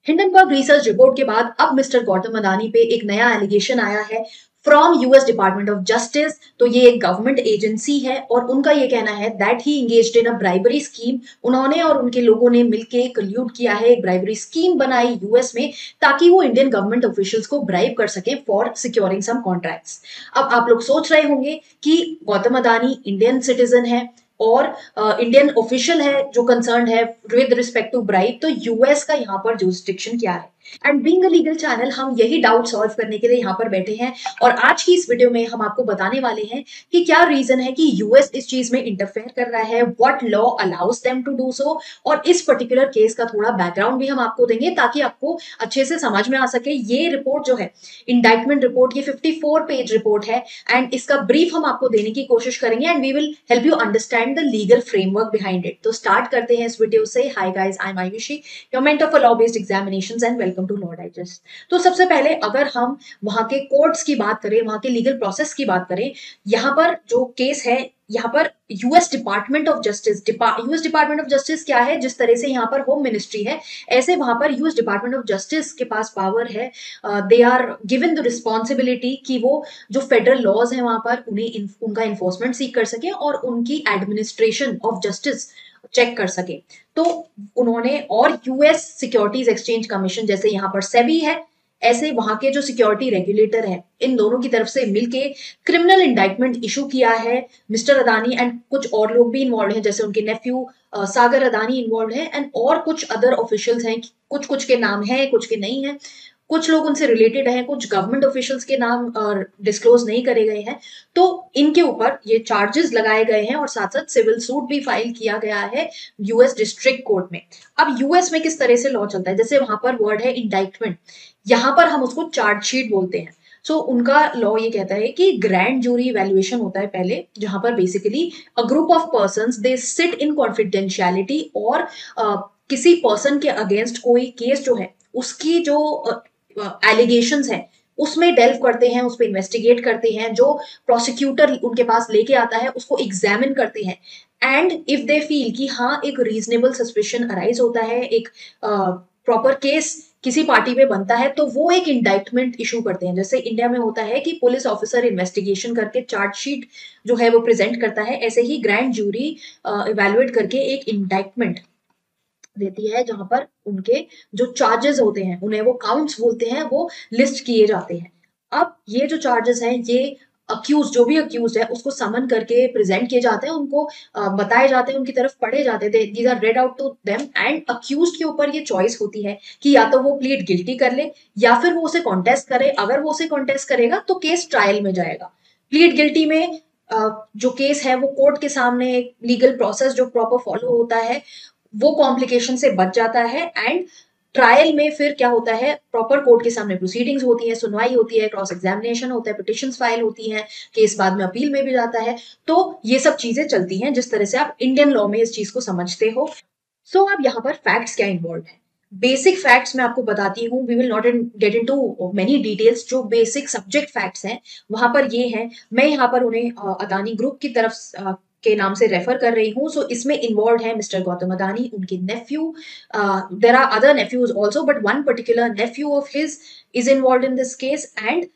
Hindenburg research report के बाद अब मिस्टर गौतम अदानी पे एक नया एलिगेशन आया है from US department of justice. तो ये एक गवर्नमेंट एजेंसी है और उनका ये कहना है that he engaged in a bribery scheme. उन्होंने और उनके लोगों ने मिलकर कल्यूड किया है, एक ब्राइबरी स्कीम बनाई यूएस में ताकि वो इंडियन गवर्नमेंट ऑफिशियल्स को ब्राइब कर सके फॉर सिक्योरिंग सम कॉन्ट्रैक्ट्स। अब आप लोग सोच रहे होंगे कि गौतम अदानी इंडियन सिटीजन है और इंडियन ऑफिशियल है जो कंसर्न है विद रिस्पेक्ट टू ब्राइब, तो यूएस का यहाँ पर जुरिस्डिक्शन क्या है। And being a legal channel हम यही डाउट सॉल्व करने के लिए यहाँ पर बैठे हैं और आज की इस वीडियो में हम आपको बताने वाले हैं कि क्या रीजन है कि यूएस इस चीज में इंटरफेयर कर रहा है, what law allows them to do so, और इस पर्टिकुलर केस का थोड़ा बैकग्राउंड भी हम आपको देंगे ताकि आपको अच्छे से समझ में आ सके। ये रिपोर्ट जो है इंडाइटमेंट रिपोर्ट, ये 54 पेज रिपोर्ट है एंड इसका ब्रीफ हम आपको देने की कोशिश करेंगे and we will help you understand the legal framework behind it. तो स्टार्ट करते हैं इस वीडियो से। Hi guys, I am Ayushi, your mentor for law based examinations and welcome to law digest. तो सबसे पहले अगर हम वहां के कोर्ट्स की बात करें, वहां के लीगल प्रोसेस की बात करें, यहाँ पर जो केस है यहाँ पर US department of justice, US department of justice क्या है, जिस तरह से यहाँ पर होम मिनिस्ट्री है ऐसे वहां पर यूएस डिपार्टमेंट ऑफ जस्टिस के पास पावर है। They are given the responsibility कि वो जो फेडरल लॉज है वहां पर उन्हें उनका इन्फोर्समेंट सीख कर सके और उनकी एडमिनिस्ट्रेशन ऑफ जस्टिस चेक कर सके। तो उन्होंने और यूएस सिक्योरिटीज एक्सचेंज कमीशन जैसे यहाँ पर सेबी है, ऐसे वहां के जो सिक्योरिटी रेगुलेटर हैं इन दोनों की तरफ से मिलके क्रिमिनल इंडाइटमेंट इशू किया है मिस्टर अदानी एंड कुछ और लोग भी इन्वॉल्व हैं जैसे उनके नेफ्यू सागर अदानी इन्वॉल्व है एंड और कुछ अदर ऑफिशियल्स हैं। कुछ कुछ के नाम है, कुछ के नहीं है, कुछ लोग उनसे रिलेटेड हैं, कुछ गवर्नमेंट ऑफिशियल्स के नाम डिस्क्लोज नहीं करे गए हैं। तो इनके ऊपर ये चार्जेस लगाए गए हैं और साथ साथ सिविल सूट भी फाइल किया गया है यूएस डिस्ट्रिक्ट कोर्ट में। अब यूएस में किस तरह से लॉ चलता है, जैसे वहां पर वर्ड है इंडाइटमेंट, यहां पर हम उसको चार्जशीट बोलते हैं। सो उनका लॉ ये कहता है कि ग्रैंड जूरी इवैल्यूएशन होता है पहले, जहां पर basically a group of persons they sit in confidentiality और किसी पर्सन के अगेंस्ट कोई केस जो है उसकी जो एलिगेशंस हैं उसमें डेल्व करते हैं, उस पर इन्वेस्टिगेट करते हैं, जो प्रोसिक्यूटर उनके पास लेके आता है उसको एग्जामिन करते हैं एंड इफ दे फील कि हाँ एक रीजनेबल सस्पिशन अराइज होता है, एक प्रॉपर केस किसी पार्टी पे बनता है, तो वो एक इंडाइटमेंट इशू करते हैं। जैसे इंडिया में होता है कि पुलिस ऑफिसर इन्वेस्टिगेशन करके चार्जशीट जो है वो प्रेजेंट करता है, ऐसे ही ग्रैंड जूरी इवैल्यूएट करके एक इंडाइटमेंट देती है जहां पर उनके जो चार्जेस होते हैं उन्हें वो काउंट्स बोलते हैं, वो लिस्ट किए जाते हैं। अब ये जो चार्जेस हैं ये अक्यूज, जो भी अक्यूज है उसको समन करके प्रेजेंट किए जाते हैं, उनको बताए जाते हैं, उनकी तरफ पढ़े जाते हैं, these are read out to them and accused के ऊपर ये चॉइस होती है कि या तो वो प्लीड गिल्टी कर ले या फिर वो उसे कॉन्टेस्ट करे। अगर वो उसे कॉन्टेस्ट करेगा तो केस ट्रायल में जाएगा। प्लीड गिल्टी में जो केस है वो कोर्ट के सामने एक लीगल प्रोसेस जो प्रॉपर फॉलो होता है वो कॉम्प्लिकेशन से बच जाता है एंड ट्रायल में फिर क्या होता है, प्रॉपर कोर्ट के सामने प्रोसीडिंग्स होती है, सुनवाई होती है, क्रॉस एग्जामिनेशन होता है, पिटिशंस फाइल होती हैं, केस बाद में अपील में भी जाता है। तो ये सब चीजें चलती हैं जिस तरह से आप इंडियन लॉ में इस चीज को समझते हो। सो अब यहाँ पर फैक्ट्स क्या इन्वॉल्व है, बेसिक फैक्ट्स मैं आपको बताती हूँ। We will not get into many details, जो बेसिक सब्जेक्ट फैक्ट्स हैं वहां पर ये हैं। मैं यहाँ पर उन्हें अदानी ग्रुप की तरफ के नाम से रेफर कर रही हूँ। सो इसमें इन्वॉल्व है मिस्टर गौतम अदानी, उनके nephew, there are other nephews also but one particular nephew of his is involve in this case and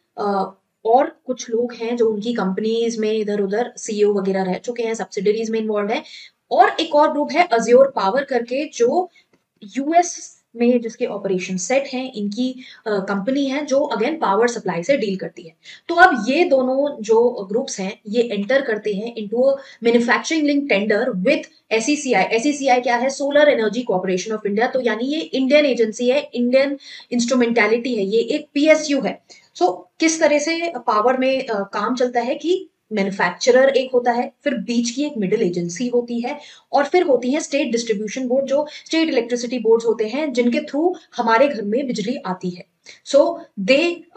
और कुछ लोग हैं जो उनकी कंपनीज में इधर उधर सीईओ वगैरह रह चुके हैं, सब्सिडरीज में इन्वॉल्व है। और एक और ग्रुप है अज्योर पावर करके, जो यूएस में जिसके ऑपरेशन सेट हैं, इनकी कंपनी है जो अगेन पावर सप्लाई से डील करती है। तो अब ये दोनों जो ग्रुप्स हैं ये एंटर करते हैं into manufacturing link tender with SECI. SECI क्या है, solar energy corporation of India. तो यानी ये इंडियन एजेंसी है, इंडियन इंस्ट्रूमेंटैलिटी है, ये एक पीएसयू है। सो किस तरह से पावर में काम चलता है कि मैन्युफैक्चरर एक होता है, फिर बीच की एक मिडिल एजेंसी होती है और फिर होती है स्टेट डिस्ट्रीब्यूशन बोर्ड, जो स्टेट इलेक्ट्रिसिटी बोर्ड्स होते हैं जिनके थ्रू हमारे घर में बिजली आती है। So they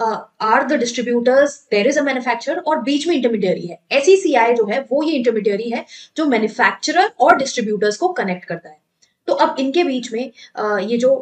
are the distributors, there is a manufacturer और बीच में इंटरमीडियरी है। एसईसीआई जो है वो ये इंटरमीडियरी है जो मैन्युफैक्चरर और डिस्ट्रीब्यूटर्स को कनेक्ट करता है। तो अब इनके बीच में ये जो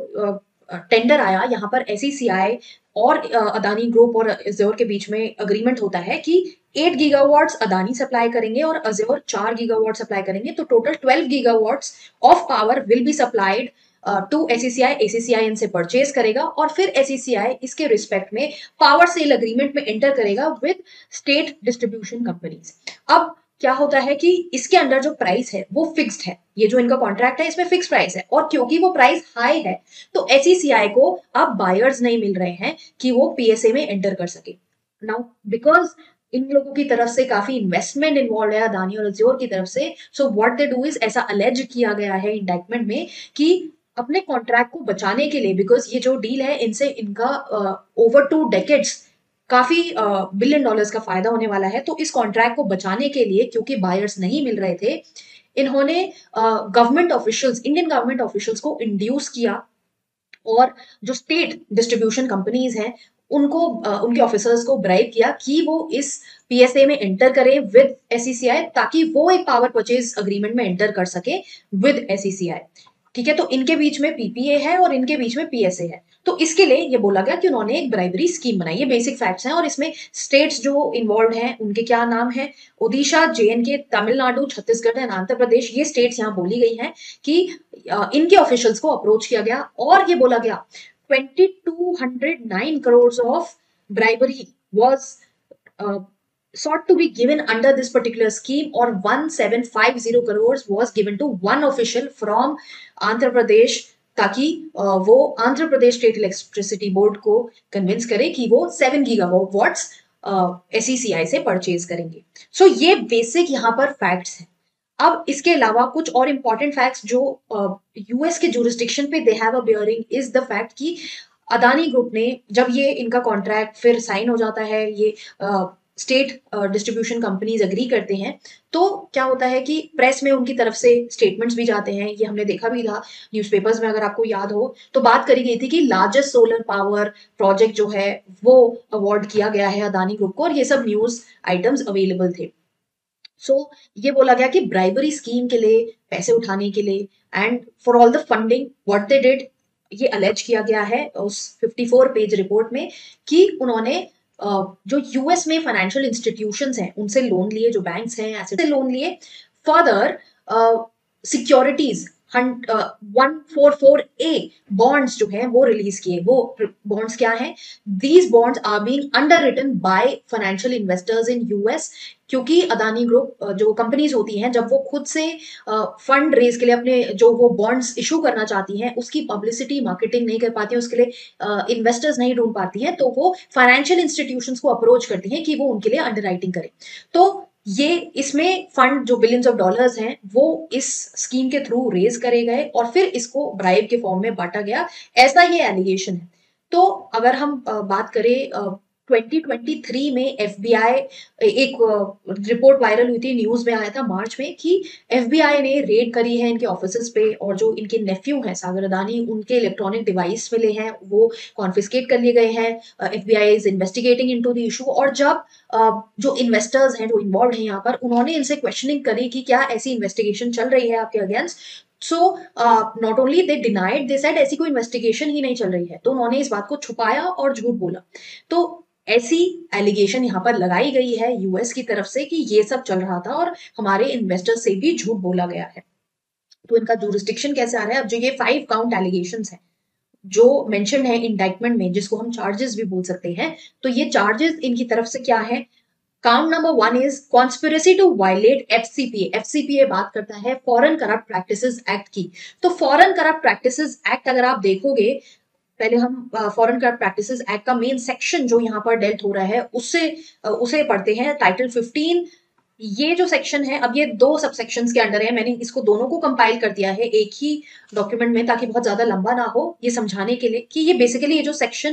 टेंडर आया, यहाँ पर एसईसीआई और अदानी ग्रुप और अज्योर के बीच में अग्रीमेंट होता है कि 8 गीगावाट्स अदानी सप्लाई करेंगे और अज्योर 4 गीगावाट सप्लाई करेंगे। तो total 12 gigawatts of power will be supplied to SECI, ACCI इनसे परचेज करेगा और फिर एसईसीआई इसके रिस्पेक्ट में पावर सेल अग्रीमेंट में एंटर करेगा विद स्टेट डिस्ट्रीब्यूशन कंपनीज। अब क्या होता है कि इसके अंडर जो प्राइस है वो फिक्स्ड है, ये जो इनका कॉन्ट्रैक्ट है इसमें फिक्स प्राइस है, और क्योंकि वो प्राइस हाई है तो एसईसीआई को अब बायर्स नहीं मिल रहे हैं कि वो पीएसए में एंटर कर सके। नाउ बिकॉज इन लोगों की तरफ से काफी इन्वेस्टमेंट इन्वॉल्व है अदानी और अज्योर की तरफ से, so what they do is, ऐसा अलेज किया गया है इंडाइटमेंट में कि अपने कॉन्ट्रैक्ट को बचाने के लिए, बिकॉज ये जो डील है इनसे इनका ओवर 2 डेकेड्स काफी बिलियन डॉलर्स का फायदा होने वाला है, तो इस कॉन्ट्रैक्ट को बचाने के लिए क्योंकि बायर्स नहीं मिल रहे थे, इन्होंने government officials, Indian government officials को इंड्यूस किया और जो स्टेट डिस्ट्रीब्यूशन कंपनीज हैं उनको उनके ऑफिसर्स को ब्राइब किया कि वो इस पीएसए में एंटर करें विद एसईसीआई, ताकि वो एक पावर परचेज अग्रीमेंट में एंटर कर सके विद एसईसीआई। ठीक है, तो इनके बीच में पीपीए है और इनके बीच में पीएसए है, तो इसके लिए ये बोला गया कि उन्होंने एक ब्राइबरी स्कीम बनाई। ये बेसिक फैक्ट्स हैं और इसमें स्टेट्स जो इन्वॉल्व हैं उनके क्या नाम है, ओडिशा, जेएनके, तमिलनाडु, छत्तीसगढ़ एंड आंध्र प्रदेश, ये स्टेट्स यहाँ बोली गई हैं कि इनके ऑफिशियल्स को अप्रोच किया गया और ये बोला गया 2209 crores of bribery was sought to be given under this particular scheme, or 1750 crores was given to one official from Andhra Pradesh, ताकि वो Andhra Pradesh state electricity board को कन्विंस करे कि वो 7 गीगावाट्स एसईसीआई से परचेज करेंगे। सो ये बेसिक यहाँ पर फैक्ट्स हैं। अब इसके अलावा कुछ और इंपॉर्टेंट फैक्ट्स जो यूएस के जुरिस्डिक्शन पे they have a bearing is the fact कि अदानी ग्रुप ने जब ये इनका कॉन्ट्रैक्ट फिर साइन हो जाता है, ये स्टेट डिस्ट्रीब्यूशन कंपनीज अग्री करते हैं, तो क्या होता है कि प्रेस में उनकी तरफ से स्टेटमेंट्स भी जाते हैं, ये हमने देखा भी था न्यूज़पेपर्स में, अगर आपको याद हो तो बात करी गई थी कि लार्जेस्ट सोलर पावर प्रोजेक्ट जो है वो अवार्ड किया गया है अदानी ग्रुप को, और ये सब न्यूज आइटम्स अवेलेबल थे। ये बोला गया कि ब्राइबरी स्कीम के लिए, पैसे उठाने के लिए and for all the funding what they did, ये अलेज किया गया है उस 54 पेज रिपोर्ट में कि उन्होंने जो यूएस में फाइनेंशियल इंस्टीट्यूशंस हैं उनसे लोन लिए, जो बैंक्स हैं एसेट से लोन लिए, फर्दर सिक्योरिटीज 144A बॉन्ड्स जो है वो रिलीज किए। वो बॉन्ड्स क्या हैं? These bonds are being underwritten by financial investors in US, क्योंकि अदानी ग्रुप जो कंपनीज होती हैं जब वो खुद से फंड रेज के लिए अपने जो वो बॉन्ड्स इशू करना चाहती हैं उसकी पब्लिसिटी मार्केटिंग नहीं कर पाती हैं, उसके लिए इन्वेस्टर्स नहीं ढूंढ पाती हैं, तो वो फाइनेंशियल इंस्टीट्यूशंस को अप्रोच करती हैं कि वो उनके लिए अंडरराइटिंग करें। तो ये इसमें फंड जो बिलियंस ऑफ डॉलर्स हैं वो इस स्कीम के थ्रू रेज करे गए और फिर इसको ब्राइब के फॉर्म में बांटा गया, ऐसा ये एलिगेशन है। तो अगर हम बात करें 2023 में एफबीआई, एक रिपोर्ट वायरल हुई थी, न्यूज में आया था मार्च में कि एफबीआई ने रेड करी है इनके ऑफिसेस पे और जो इनके नेफ्यू हैं सागर अदानी, उनके इलेक्ट्रॉनिक डिवाइस मिले हैं वो कॉन्फिस्केट कर लिए गए हैं। FBI is investigating into the issue, और जब जो इन्वेस्टर्स हैं जो इन्वॉल्व हैं यहाँ पर, उन्होंने इनसे क्वेश्चनिंग करी कि क्या ऐसी इन्वेस्टिगेशन चल रही है आपके against, so not only they denied, they said ऐसी कोई इन्वेस्टिगेशन ही नहीं चल रही है, तो उन्होंने इस बात को छुपाया और झूठ बोला। तो ऐसी एलिगेशन यहाँ पर लगाई गई है यूएस की तरफ से कि ये सब चल रहा था और हमारे इन्वेस्टर से भी झूठ बोला गया है। तो इनका जुरिस्डिक्शन कैसे आ रहा है? अब जो ये 5 काउंट एलिगेशंस हैं जो मेंशन है इंडाइटमेंट में, जिसको हम चार्जेस भी बोल सकते हैं, तो ये चार्जेस इनकी तरफ से क्या है? Count number 1 is conspiracy to violate FCPA. FCPA बात करता है फॉरेन करप्ट प्रैक्टिसेस एक्ट की। तो फॉरेन करप्ट प्रैक्टिसेस एक्ट अगर आप देखोगे, पहले हम फॉरेन करप्ट प्रैक्टिसेस एक्ट का मेन सेक्शन जो यहाँ पर डेल्ट हो रहा है उसे पढ़ते हैं, टाइटल 15। ये जो सेक्शन है, अब ये 2 सब सेक्शंस के अंडर है, मैंने इसको दोनों को कंपाइल कर दिया है एक ही डॉक्यूमेंट में ताकि बहुत ज्यादा लंबा ना हो, ये समझाने के लिए कि ये बेसिकली ये जो सेक्शन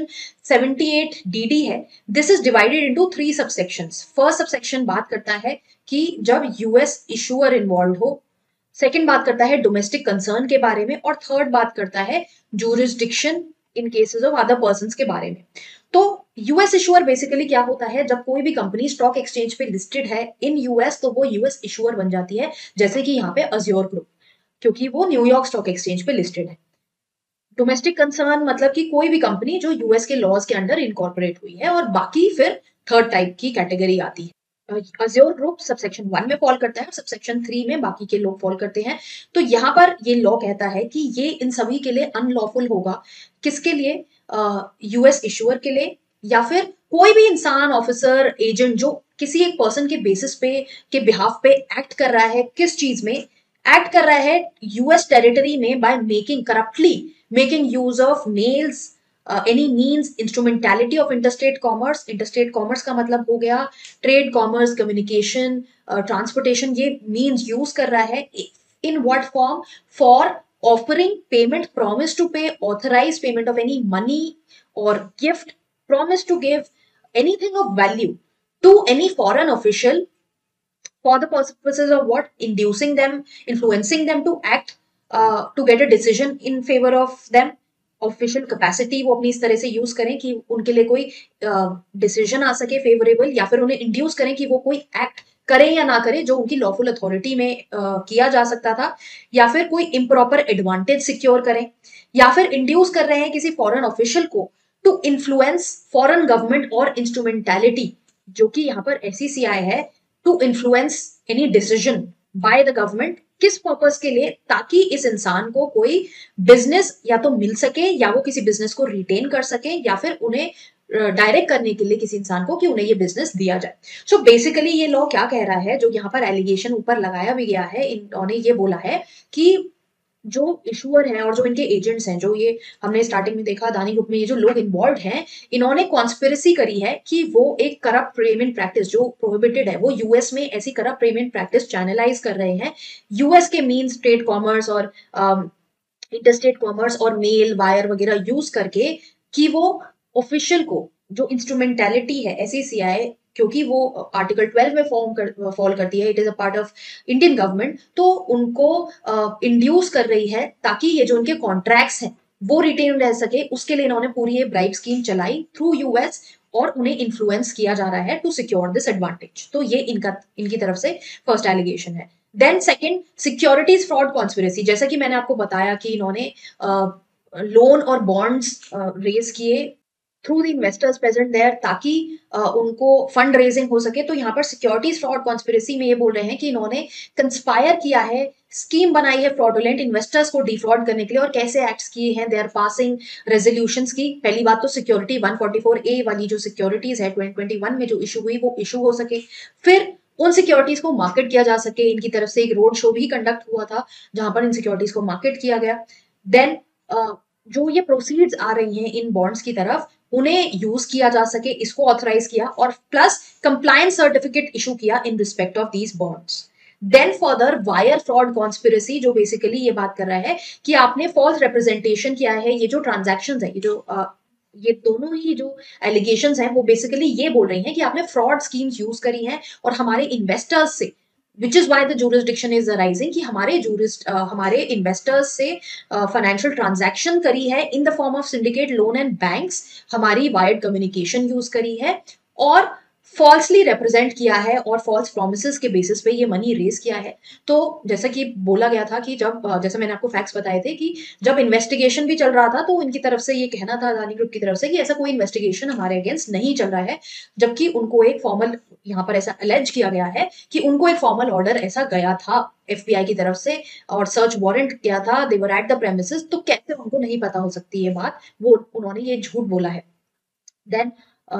78DD है, दिस इज डिवाइडेड इनटू 3 सब सेक्शंस। फर्स्ट सब सेक्शन बात करता है कि जब यूएस इशूअर इन्वॉल्व हो, सेकेंड बात करता है डोमेस्टिक कंसर्न के बारे में, और थर्ड बात करता है jurisdiction in cases of other persons के बारे में। तो यूएस इशूअर बेसिकली क्या होता है, जब कोई भी कंपनी स्टॉक एक्सचेंज पे लिस्टेड है इन यूएस तो वो यूएस इशूअर बन जाती है, जैसे कि यहाँ पे अज्योर ग्रुप, क्योंकि वो न्यूयॉर्क स्टॉक एक्सचेंज पे लिस्टेड है। डोमेस्टिक कंसर्न मतलब कि कोई भी कंपनी जो यूएस के लॉज के अंडर इनकॉर्पोरेट हुई है, और बाकी फिर थर्ड टाइप की कैटेगरी आती है। अज्योर ग्रुप सबसेक्शन 1 में फॉल करता है और सबसेक्शन 3 में बाकी के लोग फॉल करते हैं। तो यहाँ पर ये लॉ कहता है कि ये इन सभी के लिए अनलॉफुल होगा। किसके लिए? यूएस इशूअर के लिए, या फिर कोई भी इंसान, ऑफिसर, एजेंट जो किसी एक पर्सन के बेसिस पे, के बिहाफ पे एक्ट कर रहा है, किस चीज में एक्ट कर रहा है? यूएस टेरिटरी में, by making corruptly making use of mails, any means, instrumentality of interstate commerce. Interstate commerce का मतलब हो गया ट्रेड, कॉमर्स, कम्युनिकेशन, ट्रांसपोर्टेशन, ये मीन्स यूज कर रहा है। In what form? For offering payment, promise to pay, authorized payment of any money or gift, promise to give anything of value to any foreign official for the purposes of what? Inducing them, influencing them to act, to get a decision in favor of them. Official capacity वो अपनी इस तरह से use करें कि उनके लिए कोई डिसीजन आ सके फेवरेबल, या फिर उन्हें इंड्यूस करें कि वो कोई एक्ट करें या ना करें जो उनकी लॉफुल अथॉरिटी में किया जा सकता था, या फिर कोई इम्प्रॉपर एडवांटेज सिक्योर करें, या फिर इंड्यूस कर रहे हैं किसी फॉरेन ऑफिशियल को टू इन्फ्लुएंस फॉरेन गवर्नमेंट और इंस्ट्रूमेंटैलिटी, जो कि यहाँ पर एसईसीआई है, to influence any decision by the government. किस पर्पस के लिए? ताकि इस इंसान को कोई बिजनेस या तो मिल सके, या वो किसी बिजनेस को रिटेन कर सके, या फिर उन्हें डायरेक्ट करने के लिए किसी इंसान को कि उन्हें ये बिजनेस दिया जाए। सो बेसिकली ये लॉ क्या कह रहा है, जो यहाँ पर एलिगेशन ऊपर लगाया भी गया है, इन्होंने ये बोला है कि जो इशूअर हैं और जो इनके एजेंट्स हैं, जो ये हमने स्टार्टिंग में देखा अदानी ग्रुप में, ये जो लोग इन्वॉल्व हैं, इन्होंने कॉन्स्पिरेसी करी है कि वो एक करप्ट पेमेंट प्रैक्टिस जो प्रोहिबिटेड है, वो यूएस में ऐसी करप्ट पेमेंट प्रैक्टिस चैनलाइज कर रहे हैं। यूएस के मीन्स ट्रेड कॉमर्स और इंटरस्टेट कॉमर्स और मेल वायर वगैरह यूज करके, कि वो ऑफिशियल को, जो इंस्ट्रूमेंटैलिटी है एसईसीआई, क्योंकि वो आर्टिकल 12 में फॉल करती है, it is a part of Indian government, तो उनको इंड्यूस कर रही है ताकि ये जो उनके कॉन्ट्रैक्ट्स हैं वो रिटेन रह सके। उसके लिए इन्होंने पूरी ये ब्राइब स्कीम चलाई थ्रू यूएस, और उन्हें इन्फ्लुएंस किया जा रहा है टू सिक्योर दिस एडवांटेज। तो ये इनकी तरफ से फर्स्ट एलिगेशन है। Then second, securities fraud conspiracy. जैसा कि मैंने आपको बताया कि इन्होंने लोन और बॉन्ड्स रेज किए through the investors present there, ताकि उनको फंड रेजिंग हो सके। तो यहाँ पर सिक्योरिटीज फ्रॉड कॉन्स्पिरेसी में ये बोल रहे हैं कि इन्होंने कंस्पायर किया है, स्कीम बनाई है फ्रॉडुलेंट इन्वेस्टर्स को डिफ्रॉड करने के लिए। और कैसे एक्ट्स किए हैं? दे आर पासिंग रेजोल्यूशंस की। पहली बात तो सिक्योरिटी 144A वाली जो सिक्योरिटीज है 2021 में जो इशू हुई, वो इशू हो सके। फिर उन सिक्योरिटीज को मार्केट किया जा सके। इनकी तरफ से एक रोड शो भी कंडक्ट हुआ था जहां पर इन सिक्योरिटीज को मार्केट किया गया। देन जो ये प्रोसीड्स आ रही हैं इन बॉन्ड्स की तरफ, उन्हें यूज किया जा सके, इसको ऑथराइज किया, और प्लस कंप्लायंस सर्टिफिकेट इशू किया in respect of these bonds. Then further wire fraud conspiracy, जो बेसिकली ये बात कर रहा है कि आपने फॉल्स रिप्रेजेंटेशन किया है। ये जो ट्रांजैक्शंस है, ये दोनों ही जो एलिगेशंस हैं, वो बेसिकली ये बोल रही हैं कि आपने फ्रॉड स्कीम्स यूज करी हैं और हमारे इन्वेस्टर्स से, which is why the jurisdiction is arising, कि हमारे इन्वेस्टर्स से फाइनेंशियल ट्रांजैक्शन करी है in the form of syndicate loan and banks, हमारी वायर्ड कम्युनिकेशन यूज करी है, और फॉल्सली रिप्रेजेंट किया है, और फॉल्स प्रोमिसेस के बेसिस पे ये मनी रेज किया है। तो जैसा कि बोला गया था कि जब जैसे मैंने आपको फैक्ट्स बताए थे कि जब इन्वेस्टिगेशन भी चल रहा था, तो इनकी तरफ से ये कहना था अदानी ग्रुप की तरफ से कि ऐसा कोई इन्वेस्टिगेशन हमारे अगेंस्ट नहीं चल रहा है, जबकि उनको एक फॉर्मल, यहाँ पर ऐसा अलेज किया गया है कि उनको एक फॉर्मल ऑर्डर ऐसा गया था एफबीआई की तरफ से, और सर्च वारंट किया था, they were at the premises. तो कैसे उनको नहीं पता हो सकती ये बात? वो उन्होंने ये झूठ बोला है। Then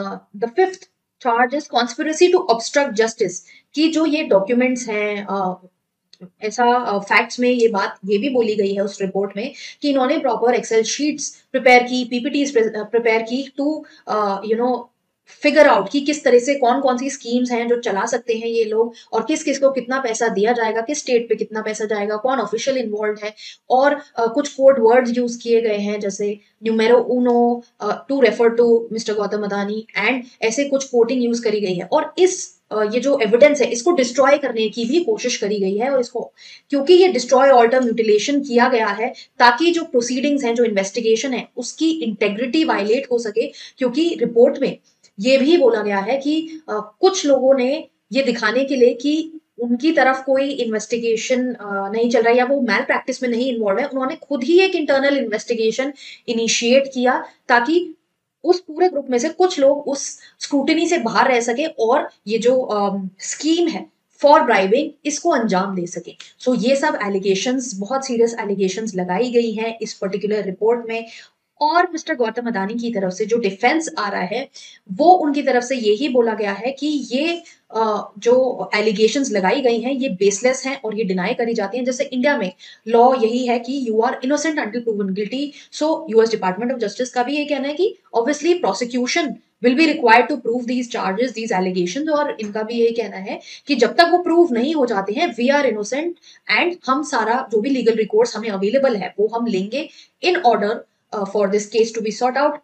the fifth charge is conspiracy to obstruct justice, कि जो ये डॉक्यूमेंट्स हैं, ऐसा फैक्ट्स में ये बात ये भी बोली गई है उस रिपोर्ट में कि इन्होंने प्रॉपर एक्सेल शीट्स प्रिपेयर की, पीपीटीज प्रिपेयर की to you know figure out कि किस तरह से कौन कौन सी स्कीम्स हैं जो चला सकते हैं ये लोग, और किस किस को कितना पैसा दिया जाएगा, किस स्टेट पे कितना पैसा जाएगा, कौन ऑफिशियल इन्वॉल्व है। और कुछ कोड वर्ड्स यूज किए गए हैं, जैसे numero uno to refer to mister Gautam Adani, and ऐसे कुछ कोटिंग यूज करी गई है। और इस ये जो एविडेंस है, इसको डिस्ट्रॉय करने की भी कोशिश करी गई है, और इसको क्योंकि ये डिस्ट्रॉय, ऑल्टर, म्यूटिलेशन किया गया है ताकि जो प्रोसीडिंग्स हैं, जो इन्वेस्टिगेशन है, उसकी इंटेग्रिटी वायलेट हो सके। क्योंकि रिपोर्ट में ये भी बोला गया है कि कुछ लोगों ने ये दिखाने के लिए कि उनकी तरफ कोई इन्वेस्टिगेशन नहीं चल रहा है, या वो मैल प्रैक्टिस में नहीं इन्वॉल्व है, उन्होंने खुद ही एक इंटरनल इन्वेस्टिगेशन इनिशिएट किया ताकि उस पूरे ग्रुप में से कुछ लोग उस स्क्रूटिनी से बाहर रह सके और ये जो स्कीम है फॉर ब्राइबिंग इसको अंजाम दे सके। सो ये सब एलिगेशंस, बहुत सीरियस एलिगेशंस लगाई गई हैं इस पर्टिकुलर रिपोर्ट में। और मिस्टर गौतम अदानी की तरफ से जो डिफेंस आ रहा है वो उनकी तरफ से यही बोला गया है कि ये जो एलिगेशंस लगाई गई हैं ये बेसलेस हैं और ये डिनाई करी जाती हैं। जैसे इंडिया में लॉ यही है कि you are innocent until proven guilty. So US department of Justice का भी ये कहना है कि obviously prosecution will be required to prove these charges, these allegations, और इनका भी यही कहना है कि जब तक वो प्रूव नहीं हो जाते हैं वी आर इनोसेंट एंड हम सारा जो भी लीगल रिकोर्स हमें अवेलेबल है वो हम लेंगे in order for this case to be sort out.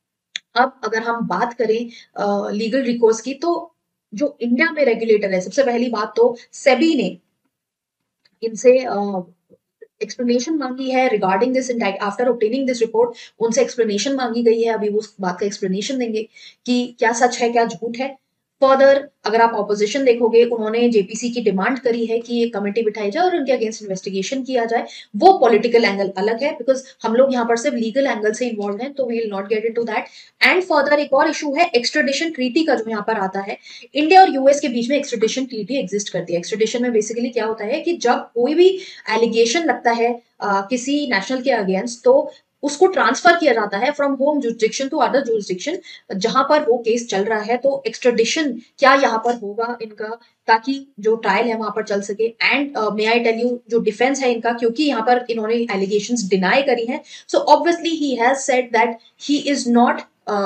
अब अगर हम बात करें लीगल रिकोर्स की, तो जो इंडिया में रेगुलेटर है, सबसे पहली बात तो सेबी ने इनसे एक्सप्लेनेशन मांगी है regarding this after obtaining this report. उनसे एक्सप्लेनेशन मांगी गई है, अभी वो उस बात का एक्सप्लेनेशन देंगे कि क्या सच है क्या झूठ है। फर्दर अगर आप ऑपोजिशन देखोगे, उन्होंने जेपीसी की डिमांड करी है कि एक कमेटी बिठाई जाए और उनके अगेंस्ट इन्वेस्टिगेशन किया जाए। वो पॉलिटिकल एंगल अलग है, बिकॉज हम लोग यहाँ पर सिर्फ लीगल एंगल से इन्वॉल्व हैं, तो we will not get into that. And further एक और इशू है एक्सट्रेडिशन ट्रीटी का, जो यहाँ पर आता है। इंडिया और यूएस के बीच में एक्सट्रेडिशन ट्रीटी एग्जिस्ट करती है। एक्सट्रेडिशन में बेसिकली क्या होता है कि जब कोई भी एलिगेशन लगता है किसी नेशनल के अगेंस्ट, तो उसको ट्रांसफर किया जाता है from home jurisdiction to other jurisdiction जहां पर वो केस चल रहा है। तो एक्सट्रेडिशन क्या यहाँ पर होगा इनका, ताकि जो ट्रायल है वहां पर चल सके। And may I tell you, जो डिफेंस है इनका, क्योंकि यहाँ पर इन्होंने एलिगेशंस डिनाई करी हैं, so obviously he has said that he is not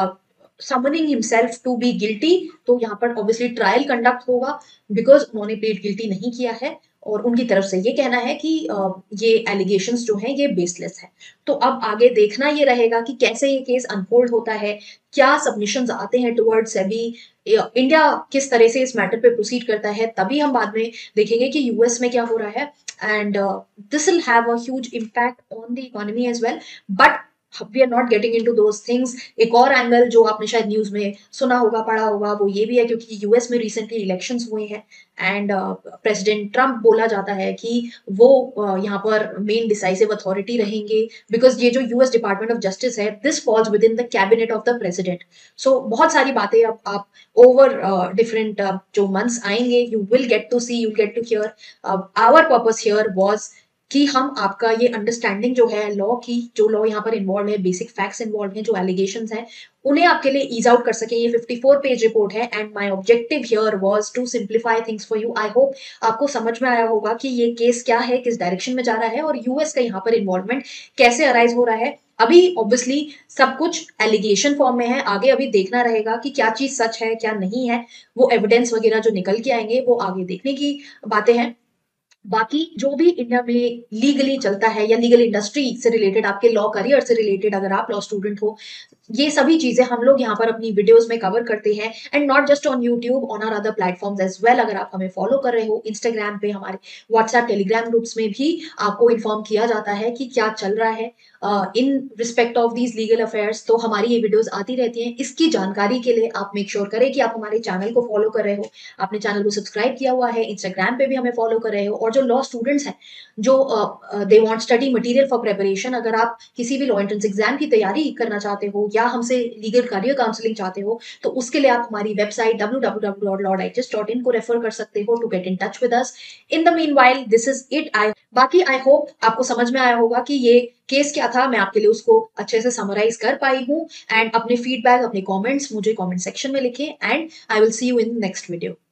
summoning himself to be guilty. तो यहाँ पर ऑब्वियसली ट्रायल कंडक्ट होगा बिकॉज उन्होंने प्लीड गिल्टी नहीं किया है और उनकी तरफ से ये कहना है कि ये एलिगेशंस जो हैं ये बेसलेस है। तो अब आगे देखना ये रहेगा कि कैसे ये केस अनफोल्ड होता है, क्या सबमिशंस आते हैं टुवर्ड्स सेबी, इंडिया किस तरह से इस मैटर पे प्रोसीड करता है, तभी हम बाद में देखेंगे कि यूएस में क्या हो रहा है। And this will have a huge impact on the economy as well, but we are not getting into those things. एक और एंगल जो आपने शायद न्यूज में सुना होगा, पढ़ा होगा, वो ये भी है क्योंकि यूएस में रिसेंटली इलेक्शंस हुए हैं एंड प्रेसिडेंट ट्रंप बोला जाता है कि वो यहाँ पर मेन डिसाइसिव अथॉरिटी रहेंगे, बिकॉज ये जो यूएस डिपार्टमेंट ऑफ जस्टिस है this falls within the cabinet of the president. So बहुत सारी बातें अब आप ओवर डिफरेंट जो मंथ्स आएंगे you will get to see, you get to hear. Our purpose here was कि हम आपका ये अंडरस्टैंडिंग जो है लॉ की, जो लॉ यहाँ पर इन्वॉल्व है, बेसिक फैक्ट्स इन्वॉल्व हैं, जो एलिगेशंस हैं, उन्हें आपके लिए ईज आउट कर सके। ये 54 पेज रिपोर्ट है and my objective here was to simplify things for you. I hope आपको समझ में आया होगा कि ये केस क्या है, किस डायरेक्शन में जा रहा है और यूएस का यहाँ पर इन्वॉल्वमेंट कैसे अराइज हो रहा है। अभी ऑब्वियसली सब कुछ एलिगेशन फॉर्म में है, आगे अभी देखना रहेगा कि क्या चीज सच है क्या नहीं है। वो एविडेंस वगैरह जो निकल के आएंगे वो आगे देखने की बातें हैं। बाकी जो भी इंडिया में लीगली चलता है या लीगल इंडस्ट्री से रिलेटेड, आपके लॉ करियर से रिलेटेड, अगर आप लॉ स्टूडेंट हो, ये सभी चीजें हम लोग यहाँ पर अपनी वीडियोस में कवर करते हैं। And not just on YouTube, on our other platforms as well. अगर आप हमें फॉलो कर रहे हो इंस्टाग्राम पे, हमारे व्हाट्सएप टेलीग्राम ग्रुप्स में भी आपको इन्फॉर्म किया जाता है कि क्या चल रहा है in respect of these legal affairs. तो हमारी ये वीडियोस आती रहती हैं। इसकी जानकारी के लिए आप मेक श्योर करें कि आप हमारे चैनल को फॉलो कर रहे हो, आपने चैनल को सब्सक्राइब किया हुआ है, इंस्टाग्राम पे भी हमें फॉलो कर रहे हो। और जो लॉ स्टूडेंट्स हैं जो they want study material for preparation, अगर आप किसी भी लॉ एंट्रेंस एग्जाम की तैयारी करना चाहते हो या हमसे लीगल करियर काउंसलिंग चाहते हो, तो उसके लिए आप हमारी वेबसाइट www.lawdigest.in को रेफर कर सकते हो to get in touch with us. In the meanwhile this is it. बाकी आई होप आपको समझ में आया होगा कि ये केस क्या था, मैं आपके लिए उसको अच्छे से समराइज कर पाई हूँ। एंड अपने फीडबैक, अपने कमेंट्स मुझे कमेंट सेक्शन में लिखें and I will see you in next video.